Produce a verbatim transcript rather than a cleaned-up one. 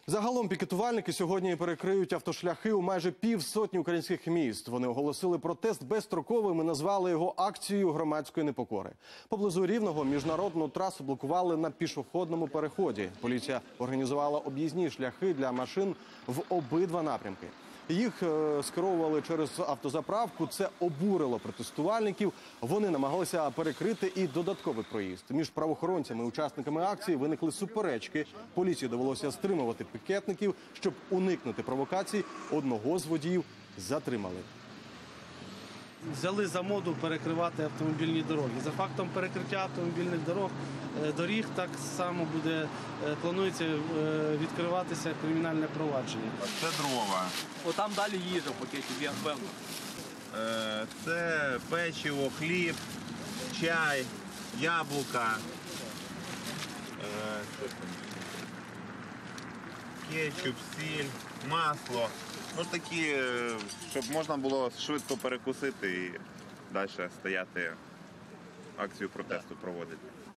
Загалом пікетувальники сьогодні перекриють автошляхи у майже півсотні українських міст. Вони оголосили протест безстроковим і назвали його акцією громадської непокори. Поблизу Рівного міжнародну трасу блокували на пішохідному переході. Поліція організувала об'їзні шляхи для машин в обидва напрямки. Їх е, скеровували через автозаправку. Це обурило протестувальників. Вони намагалися перекрити і додатковий проїзд. Між правоохоронцями і учасниками акції виникли суперечки. Поліції довелося стримувати пікетників. Щоб уникнути провокацій, одного з водіїв затримали. Взяли за моду перекривати автомобільні дороги. За фактом перекриття автомобільних дорог, доріг так само буде, планується відкриватися кримінальне провадження. Це дрова. Отам далі їжа в пакеті, я певно. Це печиво, хліб, чай, яблука, кетчуп, сіль, масло. Ну такі, щоб можна було швидко перекусити і далі стояти, акцію протесту проводити.